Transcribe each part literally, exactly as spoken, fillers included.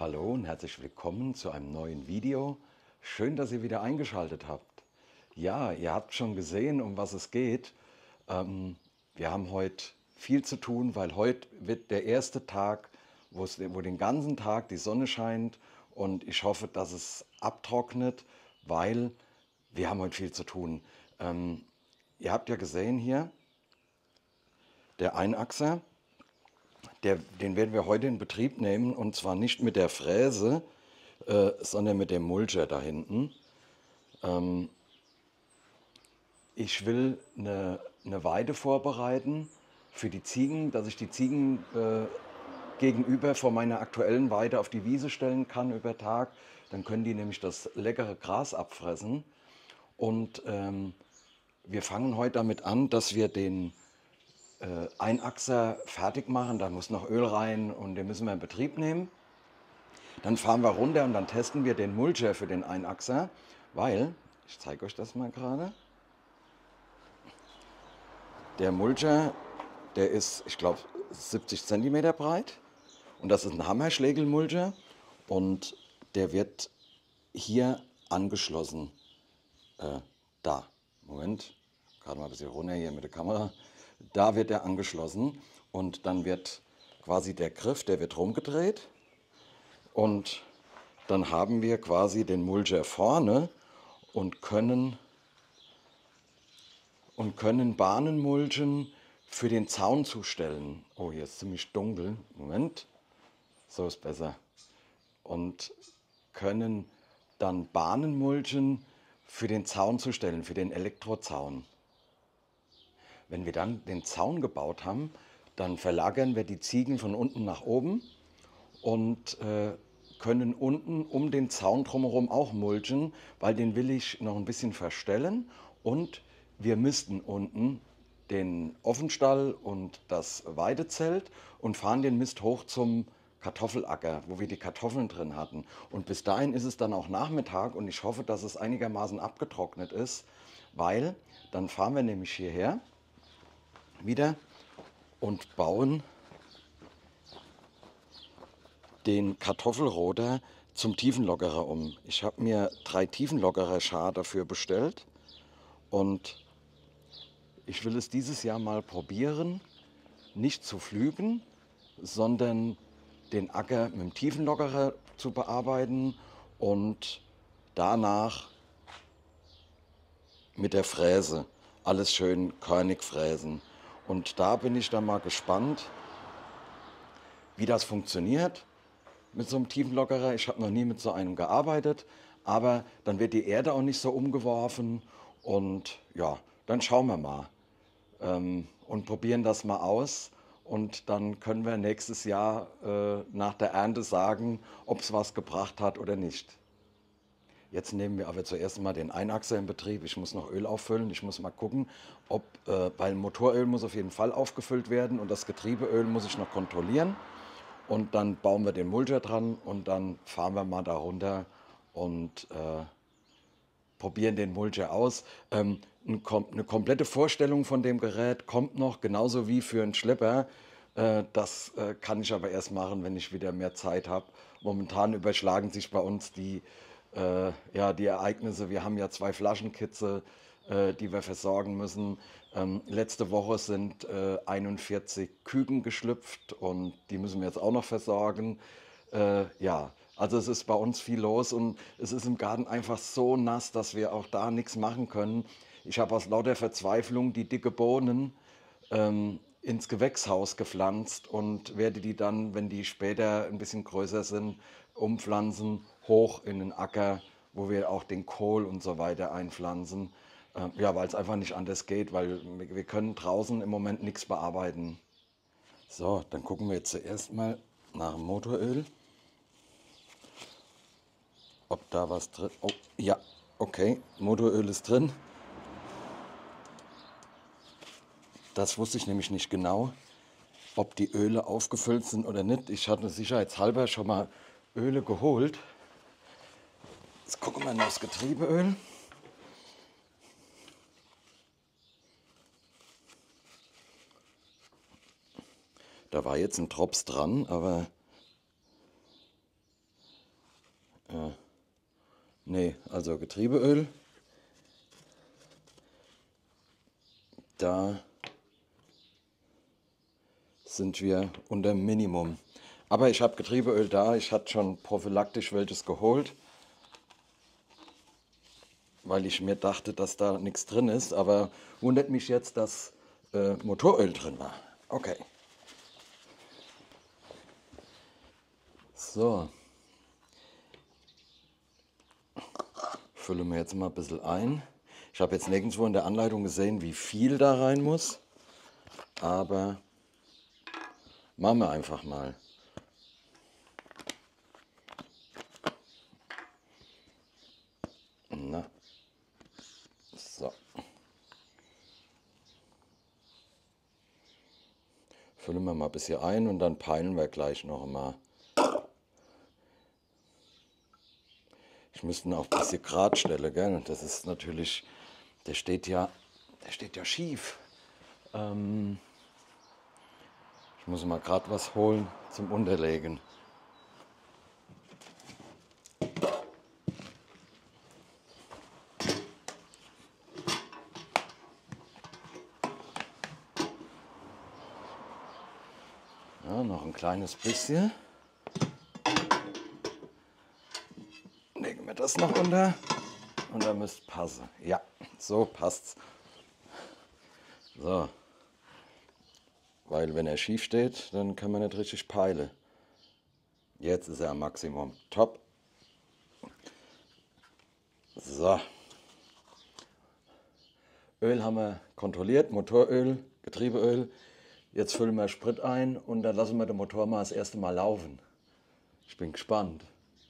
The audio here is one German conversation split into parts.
Hallo und herzlich willkommen zu einem neuen Video. Schön, dass ihr wieder eingeschaltet habt. Ja, ihr habt schon gesehen, um was es geht. Ähm, wir haben heute viel zu tun, weil heute wird der erste Tag, wo es, wo den ganzen Tag die Sonne scheint, und ich hoffe, dass es abtrocknet, weil wir haben heute viel zu tun. Ähm, ihr habt ja gesehen hier, der Einachser. Der, den werden wir heute in Betrieb nehmen, und zwar nicht mit der Fräse, äh, sondern mit dem Mulcher da hinten. Ähm, ich will eine, eine Weide vorbereiten für die Ziegen, dass ich die Ziegen äh, gegenüber vor meiner aktuellen Weide auf die Wiese stellen kann über Tag. Dann können die nämlich das leckere Gras abfressen. Und ähm, wir fangen heute damit an, dass wir den äh, Einachser fertig machen. Da muss noch Öl rein und den müssen wir in Betrieb nehmen. Dann fahren wir runter und dann testen wir den Mulcher für den Einachser, weil, ich zeige euch das mal gerade, der Mulcher, der ist, ich glaube, siebzig Zentimeter breit, und das ist ein Hammerschlägelmulcher, und der wird hier angeschlossen. Äh, da, Moment, gerade mal ein bisschen runter hier mit der Kamera. Da wird er angeschlossen, und dann wird quasi der Griff, der wird rumgedreht, und dann haben wir quasi den Mulcher vorne und können, und können Bahnen mulchen für den Zaun zustellen. Oh, hier ist ziemlich dunkel. Moment, so ist besser. Und können dann Bahnen mulchen für den Zaun zu stellen, für den Elektrozaun. Wenn wir dann den Zaun gebaut haben, dann verlagern wir die Ziegen von unten nach oben und äh, können unten um den Zaun drumherum auch mulchen, weil den will ich noch ein bisschen verstellen, und wir misten unten den Offenstall und das Weidezelt und fahren den Mist hoch zum Kartoffelacker, wo wir die Kartoffeln drin hatten. Und bis dahin ist es dann auch Nachmittag, und ich hoffe, dass es einigermaßen abgetrocknet ist, weil dann fahren wir nämlich hierher wieder und bauen den Kartoffelroder zum Tiefenlockerer um. Ich habe mir drei Tiefenlockerer Schar dafür bestellt, und ich will es dieses Jahr mal probieren, nicht zu pflügen, sondern den Acker mit dem Tiefenlockerer zu bearbeiten und danach mit der Fräse alles schön körnig fräsen. Und da bin ich dann mal gespannt, wie das funktioniert mit so einem Tiefenlockerer. Ich habe noch nie mit so einem gearbeitet, aber dann wird die Erde auch nicht so umgeworfen, und ja, dann schauen wir mal ähm, und probieren das mal aus, und dann können wir nächstes Jahr äh, nach der Ernte sagen, ob es was gebracht hat oder nicht. Jetzt nehmen wir aber zuerst mal den Einachser in Betrieb. Ich muss noch Öl auffüllen. Ich muss mal gucken, ob, äh, weil Motoröl muss auf jeden Fall aufgefüllt werden, und das Getriebeöl muss ich noch kontrollieren. Und dann bauen wir den Mulcher dran, und dann fahren wir mal da runter und äh, probieren den Mulcher aus. Ähm, ein, eine komplette Vorstellung von dem Gerät kommt noch, genauso wie für einen Schlepper. Äh, das äh, kann ich aber erst machen, wenn ich wieder mehr Zeit habe. Momentan überschlagen sich bei uns die, äh, ja, die Ereignisse. Wir haben ja zwei Flaschenkitze, äh, die wir versorgen müssen. Ähm, letzte Woche sind äh, einundvierzig Küken geschlüpft, und die müssen wir jetzt auch noch versorgen. Äh, ja, also es ist bei uns viel los, und es ist im Garten einfach so nass, dass wir auch da nichts machen können. Ich habe aus lauter Verzweiflung die dicke Bohnen ähm, ins Gewächshaus gepflanzt und werde die dann, wenn die später ein bisschen größer sind, umpflanzen, hoch in den Acker, wo wir auch den Kohl und so weiter einpflanzen. Ähm, ja, weil es einfach nicht anders geht, weil wir wir können draußen im Moment nichts bearbeiten. So, dann gucken wir jetzt zuerst mal nach dem Motoröl, ob da was drin. Oh, ja, okay, Motoröl ist drin. Das wusste ich nämlich nicht genau, ob die Öle aufgefüllt sind oder nicht. Ich hatte sicherheitshalber schon mal Öle geholt. Jetzt gucken wir noch das Getriebeöl. Da war jetzt ein Drops dran, aber Nee, also Getriebeöl. Da sind wir unter Minimum. Aber ich habe Getriebeöl da. Ich hatte schon prophylaktisch welches geholt, weil ich mir dachte, dass da nichts drin ist. Aber wundert mich jetzt, dass äh, Motoröl drin war. Okay. So. Füllen wir jetzt mal ein bisschen ein. Ich habe jetzt nirgendwo in der Anleitung gesehen, wie viel da rein muss. Aber machen wir einfach mal. Na. So. Füllen wir mal bis hier ein und dann peilen wir gleich noch mal. Ich müsste ihn auch ein bisschen gerade stellen, gell? Das ist natürlich, der steht ja, der steht ja schief. Ähm, ich muss mal gerade was holen zum Unterlegen. Ja, noch ein kleines bisschen. Legen wir das noch unter und dann müsste passen. Ja, so passt's. So. Weil wenn er schief steht, dann kann man nicht richtig peilen. Jetzt ist er am Maximum. Top. So. Öl haben wir kontrolliert, Motoröl, Getriebeöl. Jetzt füllen wir Sprit ein und dann lassen wir den Motor mal das erste Mal laufen. Ich bin gespannt.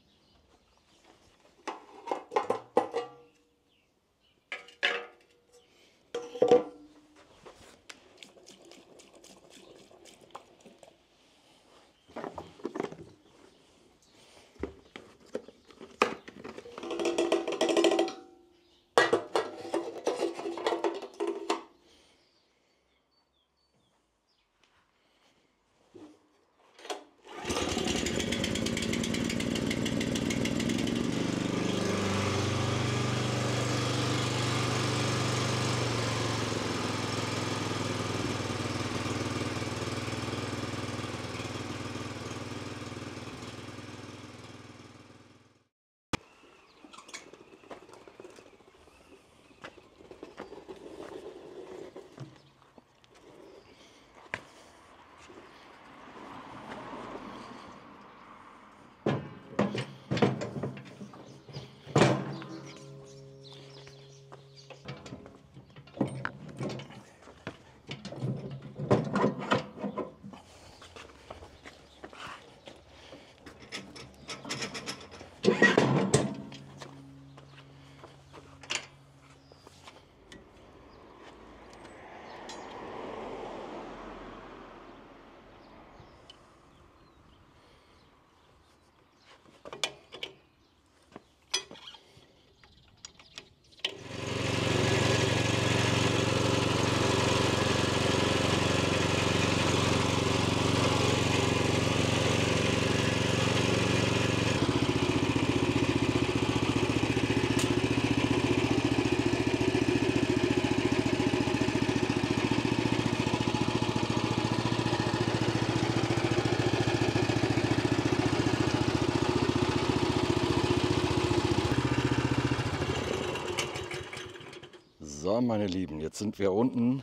So, meine Lieben, jetzt sind wir unten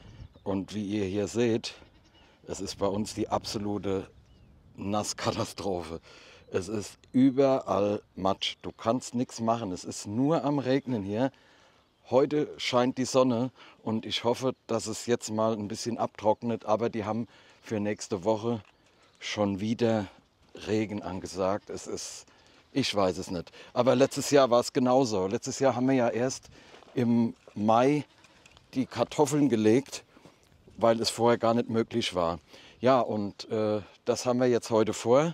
und wie ihr hier seht, es ist bei uns die absolute Nasskatastrophe. Es ist überall Matsch. Du kannst nichts machen. Es ist nur am Regnen hier. Heute scheint die Sonne und ich hoffe, dass es jetzt mal ein bisschen abtrocknet. Aber die haben für nächste Woche schon wieder Regen angesagt. Es ist, ich weiß es nicht. Aber letztes Jahr war es genauso. Letztes Jahr haben wir ja erst im Mai die Kartoffeln gelegt, weil es vorher gar nicht möglich war. Ja, und äh, das haben wir jetzt heute vor.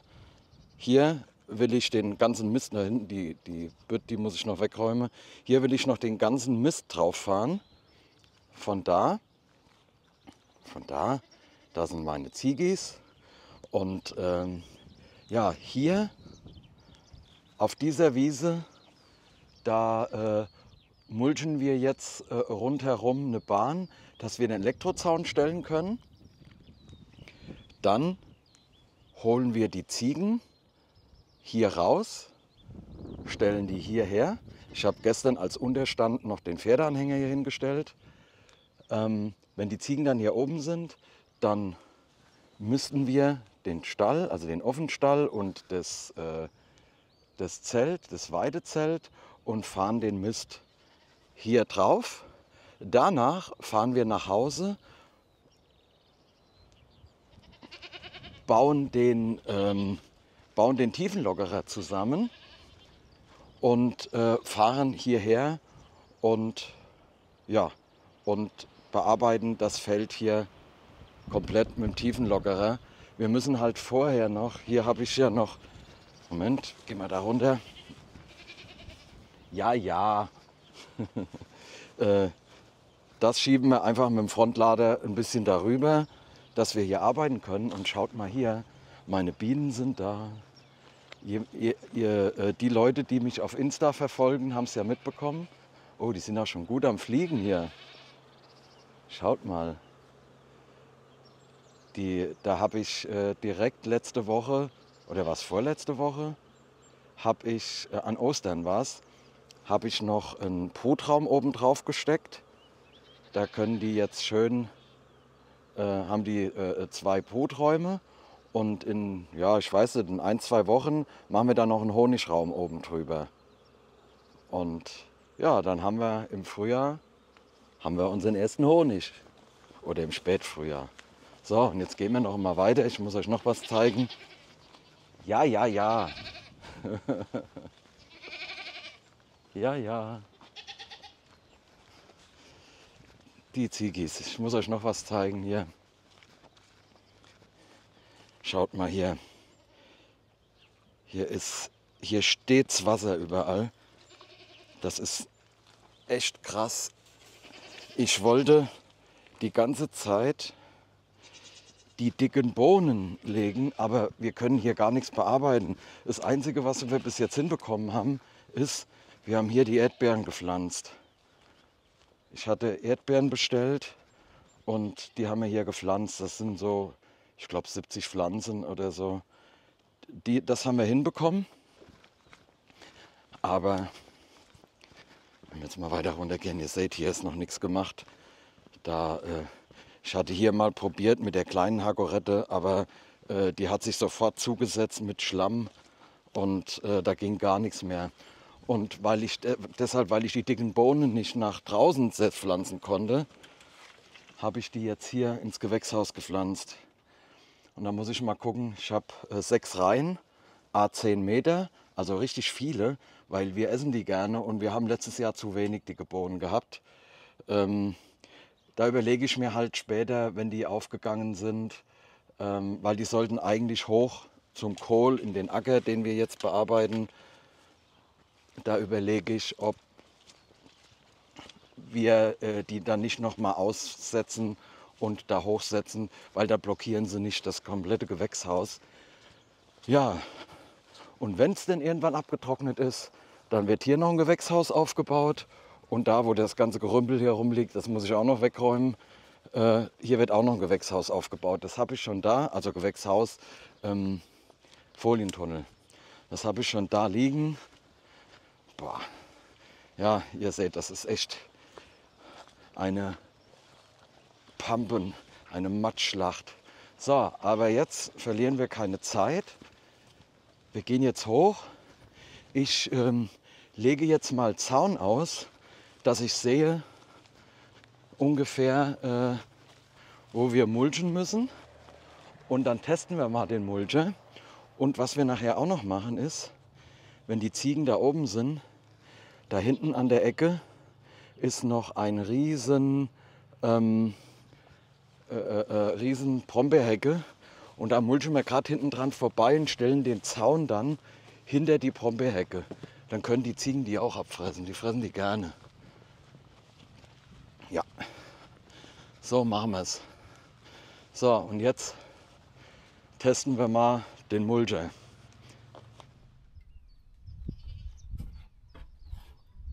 Hier will ich den ganzen Mist, da hinten, die, die Bütt, die muss ich noch wegräumen. Hier will ich noch den ganzen Mist drauf fahren. Von da, von da, da sind meine Ziegis. Und ähm, ja, hier auf dieser Wiese Da äh, mulchen wir jetzt äh, rundherum eine Bahn, dass wir den Elektrozaun stellen können. Dann holen wir die Ziegen hier raus, stellen die hierher. Ich habe gestern als Unterstand noch den Pferdeanhänger hier hingestellt. Ähm, wenn die Ziegen dann hier oben sind, dann müssten wir den Stall, also den Offenstall und das, äh, das Zelt, das Weidezelt und fahren den Mist hier drauf. Danach fahren wir nach Hause, bauen den, ähm, bauen den Tiefenlockerer zusammen und äh, fahren hierher und, ja, und bearbeiten das Feld hier komplett mit dem Tiefenlockerer. Wir müssen halt vorher noch, hier habe ich ja noch, Moment, gehen wir da runter. Ja, ja, äh, das schieben wir einfach mit dem Frontlader ein bisschen darüber, dass wir hier arbeiten können. Und schaut mal hier, meine Bienen sind da. Ihr, ihr, ihr, äh, die Leute, die mich auf Insta verfolgen, haben es ja mitbekommen. Oh, die sind auch schon gut am Fliegen hier. Schaut mal. Die, da habe ich äh, direkt letzte Woche, oder was vorletzte Woche, habe ich, äh, an Ostern war es, habe ich noch einen Brutraum oben drauf gesteckt. Da können die jetzt schön, äh, haben die äh, zwei Bruträume. Und in, ja, ich weiß nicht, in ein, zwei Wochen machen wir dann noch einen Honigraum oben drüber. Und ja, dann haben wir im Frühjahr, haben wir unseren ersten Honig. Oder im Spätfrühjahr. So, und jetzt gehen wir noch mal weiter. Ich muss euch noch was zeigen. Ja, ja, ja. Ja, ja. Die Ziegis. Ich muss euch noch was zeigen hier. Schaut mal hier. Hier ist, hier steht's Wasser überall. Das ist echt krass. Ich wollte die ganze Zeit die dicken Bohnen legen, aber wir können hier gar nichts bearbeiten. Das Einzige, was wir bis jetzt hinbekommen haben, ist, wir haben hier die Erdbeeren gepflanzt. Ich hatte Erdbeeren bestellt und die haben wir hier gepflanzt. Das sind so, ich glaube, siebzig Pflanzen oder so. Die, das haben wir hinbekommen. Aber wenn wir jetzt mal weiter runtergehen, ihr seht, hier ist noch nichts gemacht. Da, äh, ich hatte hier mal probiert mit der kleinen Hakorette, aber äh, die hat sich sofort zugesetzt mit Schlamm und äh, da ging gar nichts mehr. Und weil ich, äh, deshalb, weil ich die dicken Bohnen nicht nach draußen pflanzen konnte, habe ich die jetzt hier ins Gewächshaus gepflanzt. Und da muss ich mal gucken, ich habe äh, sechs Reihen, à zehn Meter, also richtig viele, weil wir essen die gerne und wir haben letztes Jahr zu wenig dicke Bohnen gehabt. Ähm, Da überlege ich mir halt später, wenn die aufgegangen sind, ähm, weil die sollten eigentlich hoch zum Kohl in den Acker, den wir jetzt bearbeiten. Da überlege ich, ob wir äh, die dann nicht nochmal aussetzen und da hochsetzen, weil da blockieren sie nicht das komplette Gewächshaus. Ja, und wenn es denn irgendwann abgetrocknet ist, dann wird hier noch ein Gewächshaus aufgebaut. Und da, wo das ganze Gerümpel hier rumliegt, das muss ich auch noch wegräumen. Äh, hier wird auch noch ein Gewächshaus aufgebaut. Das habe ich schon da, also Gewächshaus, ähm, Folientunnel. Das habe ich schon da liegen. Boah. Ja, ihr seht, das ist echt eine Pampen, eine Matschschlacht. So, aber jetzt verlieren wir keine Zeit. Wir gehen jetzt hoch. Ich ähm, lege jetzt mal Zaun aus, dass ich sehe ungefähr, äh, wo wir mulchen müssen. Und dann testen wir mal den Mulcher. Und was wir nachher auch noch machen ist, wenn die Ziegen da oben sind, da hinten an der Ecke ist noch ein riesen, ähm, äh, äh, riesen Brombeerhecke. Und da mulchen wir gerade hinten dran vorbei und stellen den Zaun dann hinter die Brombeerhecke. Dann können die Ziegen die auch abfressen. Die fressen die gerne. Ja, so machen wir es. So, und jetzt testen wir mal den Mulcher.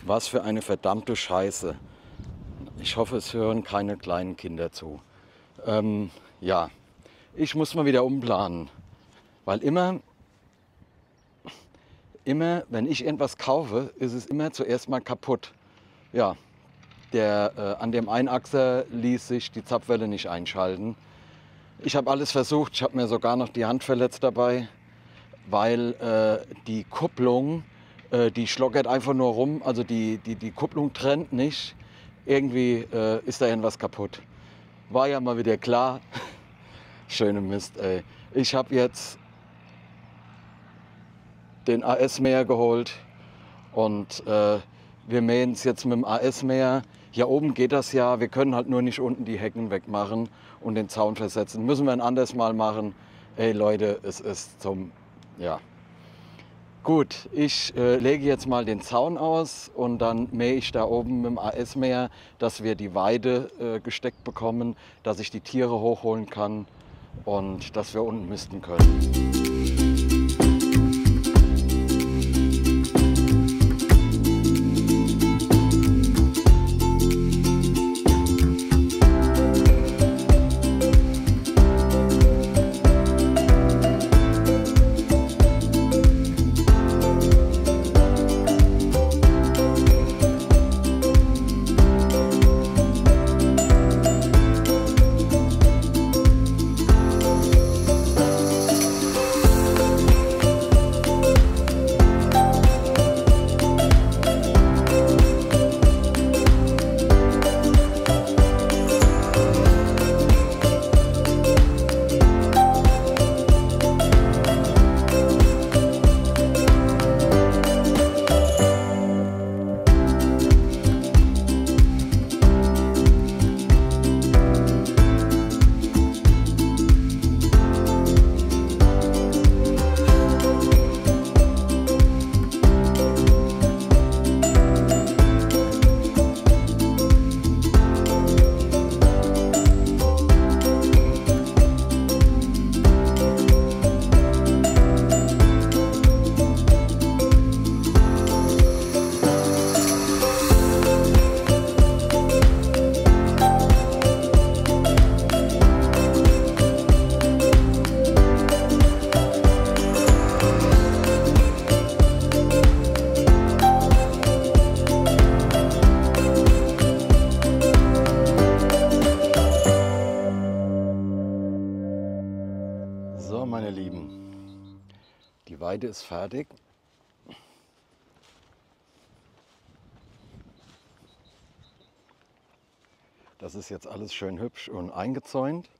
Was für eine verdammte Scheiße. Ich hoffe, es hören keine kleinen Kinder zu. Ähm, ja, ich muss mal wieder umplanen. Weil immer, immer, wenn ich irgendwas kaufe, ist es immer zuerst mal kaputt. Ja, der, äh, an dem Einachser ließ sich die Zapfwelle nicht einschalten. Ich habe alles versucht, ich habe mir sogar noch die Hand verletzt dabei, weil äh, die Kupplung, äh, die schlockert einfach nur rum, also die, die, die Kupplung trennt nicht. Irgendwie äh, ist da irgendwas kaputt. War ja mal wieder klar. Schöne Mist, ey. Ich habe jetzt den A S-Mäher geholt und äh, wir mähen es jetzt mit dem A S-Mäher. Hier oben geht das ja, wir können halt nur nicht unten die Hecken wegmachen und den Zaun versetzen. Müssen wir ein anderes Mal machen. Ey Leute, es ist zum, ja. Gut, ich äh, lege jetzt mal den Zaun aus und dann mähe ich da oben mit dem A S-Mäher, dass wir die Weide äh, gesteckt bekommen, dass ich die Tiere hochholen kann und dass wir unten misten können. So, meine Lieben, die Weide ist fertig. Das ist jetzt alles schön hübsch und eingezäunt.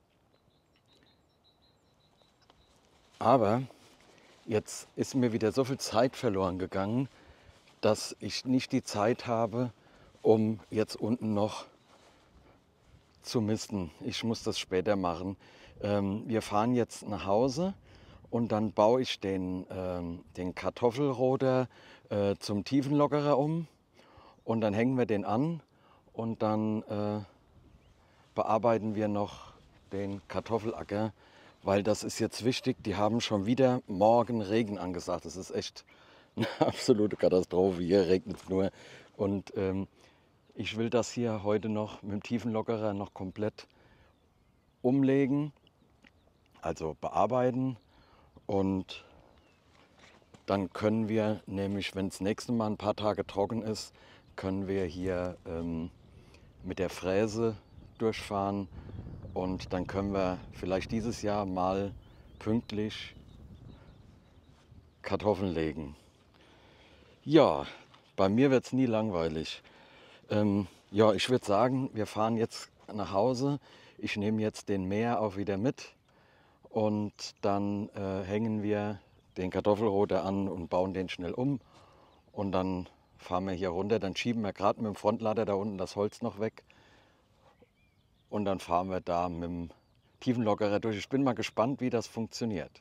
Aber jetzt ist mir wieder so viel Zeit verloren gegangen, dass ich nicht die Zeit habe, um jetzt unten noch zu misten. Ich muss das später machen. Ähm, wir fahren jetzt nach Hause und dann baue ich den, ähm, den Kartoffelroder äh, zum Tiefenlockerer um und dann hängen wir den an und dann äh, bearbeiten wir noch den Kartoffelacker, weil das ist jetzt wichtig. Die haben schon wieder morgen Regen angesagt. Das ist echt eine absolute Katastrophe. Hier regnet es nur. Und ähm, ich will das hier heute noch mit dem Tiefenlockerer noch komplett umlegen, also bearbeiten. Und dann können wir nämlich, wenn das nächste Mal ein paar Tage trocken ist, können wir hier ähm, mit der Fräse durchfahren und dann können wir vielleicht dieses Jahr mal pünktlich Kartoffeln legen. Ja, bei mir wird es nie langweilig. Ähm, ja, ich würde sagen, wir fahren jetzt nach Hause. Ich nehme jetzt den Mäher auch wieder mit und dann äh, hängen wir den Kartoffelroder an und bauen den schnell um und dann fahren wir hier runter. Dann schieben wir gerade mit dem Frontlader da unten das Holz noch weg und dann fahren wir da mit dem Tiefenlockerer durch. Ich bin mal gespannt, wie das funktioniert.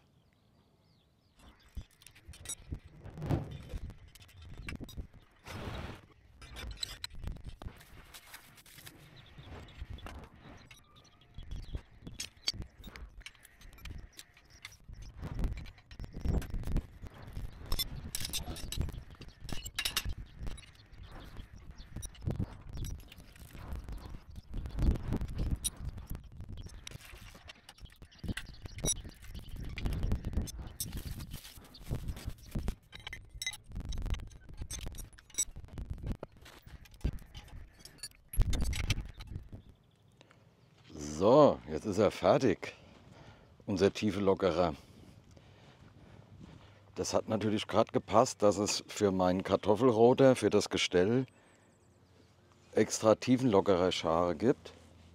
So, jetzt ist er fertig, unser Tiefenlockerer. Das hat natürlich gerade gepasst, dass es für meinen Kartoffelroter, für das Gestell, extra Tiefenlockerer Schare gibt.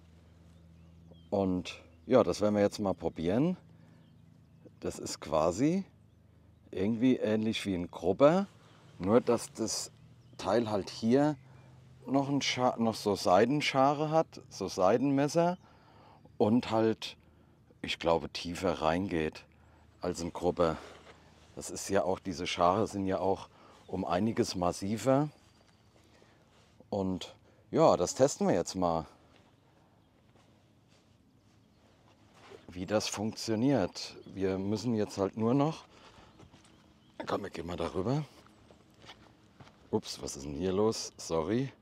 Und ja, das werden wir jetzt mal probieren. Das ist quasi irgendwie ähnlich wie ein Grubber, nur dass das Teil halt hier noch, ein Scha noch so Seidenschare hat, so Seidenmesser und halt, ich glaube, tiefer reingeht als ein Grubber. Das ist ja auch, diese Schare sind ja auch um einiges massiver. Und ja, das testen wir jetzt mal, wie das funktioniert. Wir müssen jetzt halt nur noch, komm, wir gehen mal darüber. Ups, was ist denn hier los? Sorry.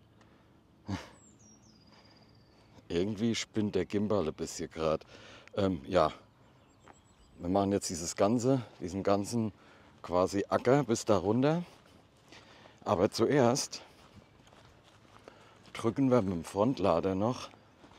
Irgendwie spinnt der Gimbal ein bisschen gerade. Ähm, ja, wir machen jetzt dieses Ganze, diesen ganzen quasi Acker bis da runter. Aber zuerst drücken wir mit dem Frontlader noch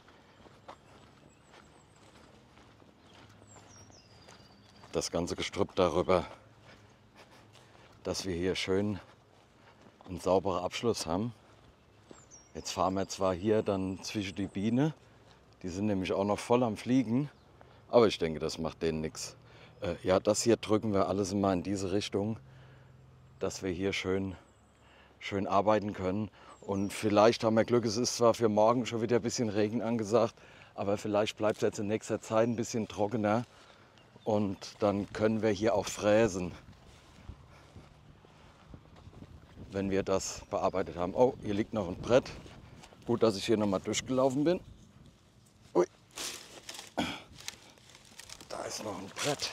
das ganze Gestrüpp darüber, dass wir hier schön einen sauberen Abschluss haben. Jetzt fahren wir zwar hier dann zwischen die Biene, die sind nämlich auch noch voll am Fliegen, aber ich denke, das macht denen nichts. Äh, ja, das hier drücken wir alles immer in diese Richtung, dass wir hier schön, schön arbeiten können. Und vielleicht haben wir Glück, es ist zwar für morgen schon wieder ein bisschen Regen angesagt, aber vielleicht bleibt es jetzt in nächster Zeit ein bisschen trockener und dann können wir hier auch fräsen, wenn wir das bearbeitet haben. Oh, hier liegt noch ein Brett. Gut, dass ich hier nochmal durchgelaufen bin. Ui. Da ist noch ein Brett.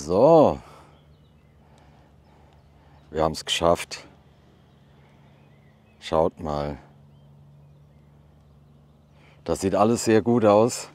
So, wir haben es geschafft. Schaut mal. Das sieht alles sehr gut aus.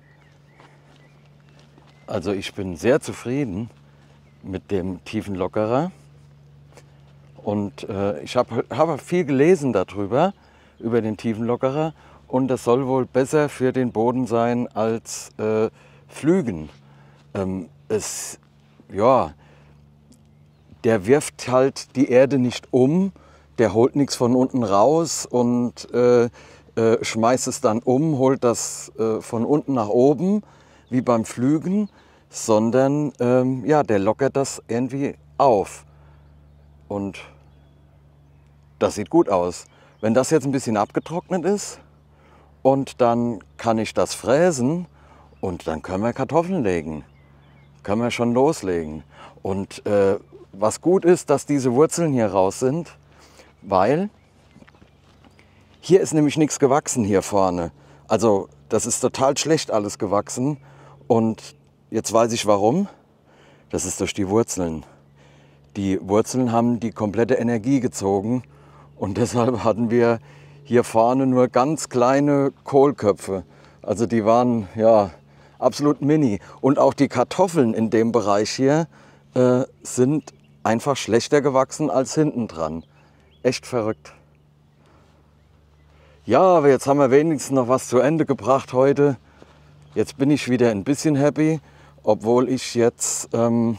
Also ich bin sehr zufrieden mit dem Tiefenlockerer. Und äh, ich habe hab viel gelesen darüber, über den Tiefenlockerer. Und das soll wohl besser für den Boden sein als äh, Pflügen. Ähm, es, ja, der wirft halt die Erde nicht um, der holt nichts von unten raus und äh, äh, schmeißt es dann um, holt das äh, von unten nach oben, wie beim Pflügen, sondern ähm, ja, der lockert das irgendwie auf. Und das sieht gut aus. Wenn das jetzt ein bisschen abgetrocknet ist und dann kann ich das fräsen und dann können wir Kartoffeln legen. Können wir schon loslegen. Und äh, was gut ist, dass diese Wurzeln hier raus sind, weil hier ist nämlich nichts gewachsen hier vorne. Also das ist total schlecht alles gewachsen. Und jetzt weiß ich warum. Das ist durch die Wurzeln. Die Wurzeln haben die komplette Energie gezogen und deshalb hatten wir hier vorne nur ganz kleine Kohlköpfe. Also die waren ja absolut mini. Und auch die Kartoffeln in dem Bereich hier äh, sind einfach schlechter gewachsen als hinten dran. Echt verrückt. Ja, aber jetzt haben wir wenigstens noch was zu Ende gebracht heute. Jetzt bin ich wieder ein bisschen happy, obwohl ich jetzt ähm,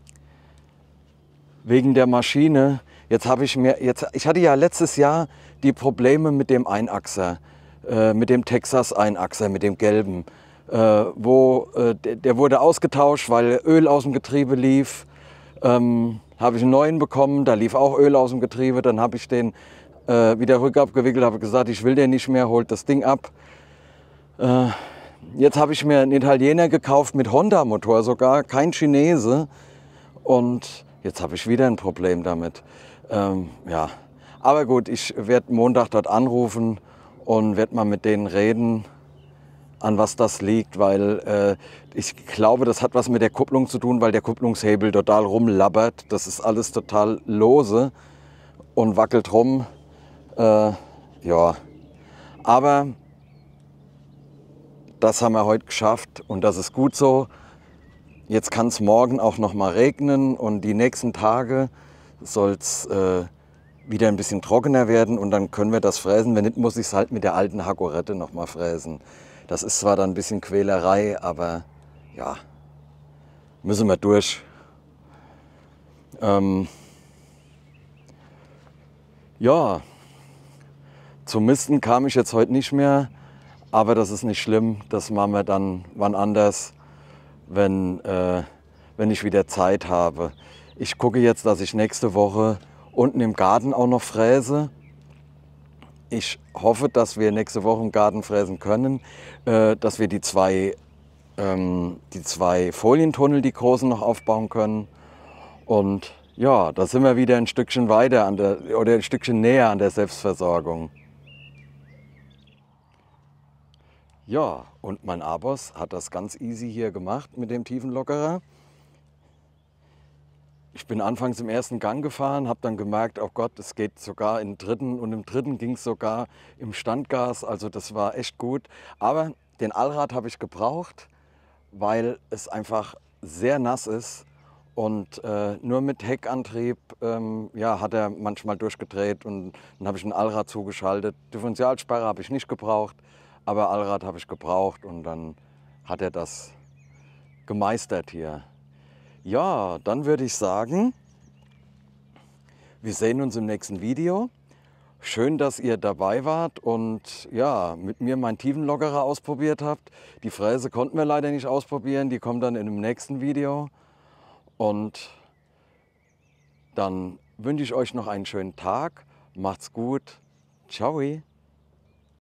wegen der Maschine, jetzt habe ich mir, jetzt, ich hatte ja letztes Jahr die Probleme mit dem Einachser, äh, mit dem Texas Einachser, mit dem gelben, äh, wo äh, der, der wurde ausgetauscht, weil Öl aus dem Getriebe lief. Ähm, habe ich einen neuen bekommen, da lief auch Öl aus dem Getriebe, dann habe ich den äh, wieder rückabgewickelt, habe gesagt, ich will den nicht mehr, holt das Ding ab. Äh, jetzt habe ich mir einen Italiener gekauft mit Honda-Motor sogar, kein Chinese, und jetzt habe ich wieder ein Problem damit. Ähm, ja. Aber gut, ich werde Montag dort anrufen und werde mal mit denen reden, an was das liegt, weil äh, ich glaube, das hat was mit der Kupplung zu tun, weil der Kupplungshebel total rumlabbert. Das ist alles total lose und wackelt rum. Äh, ja, aber das haben wir heute geschafft und das ist gut so. Jetzt kann es morgen auch noch mal regnen und die nächsten Tage soll es äh, wieder ein bisschen trockener werden und dann können wir das fräsen. Wenn nicht, muss ich es halt mit der alten Hakorette noch mal fräsen. Das ist zwar dann ein bisschen Quälerei, aber ja, müssen wir durch. Ähm, ja, zum Misten kam ich jetzt heute nicht mehr, aber das ist nicht schlimm. Das machen wir dann wann anders, wenn, äh, wenn ich wieder Zeit habe. Ich gucke jetzt, dass ich nächste Woche unten im Garten auch noch fräse. Ich hoffe, dass wir nächste Woche im Garten fräsen können, äh, dass wir die zwei, ähm, die zwei Folientunnel, die großen, noch aufbauen können. Und ja, da sind wir wieder ein Stückchen weiter an der, oder ein Stückchen näher an der Selbstversorgung. Ja, und mein Abos hat das ganz easy hier gemacht mit dem Tiefenlockerer. Ich bin anfangs im ersten Gang gefahren, habe dann gemerkt, oh Gott, es geht sogar im dritten und im dritten ging es sogar im Standgas, also das war echt gut. Aber den Allrad habe ich gebraucht, weil es einfach sehr nass ist und äh, nur mit Heckantrieb ähm, ja, hat er manchmal durchgedreht und dann habe ich ein Allrad zugeschaltet. Differentialsperre habe ich nicht gebraucht, aber Allrad habe ich gebraucht und dann hat er das gemeistert hier. Ja, dann würde ich sagen, wir sehen uns im nächsten Video. Schön, dass ihr dabei wart und ja, mit mir meinen Tiefenlockerer ausprobiert habt. Die Fräse konnten wir leider nicht ausprobieren, die kommt dann in dem nächsten Video. Und dann wünsche ich euch noch einen schönen Tag. Macht's gut. Ciao.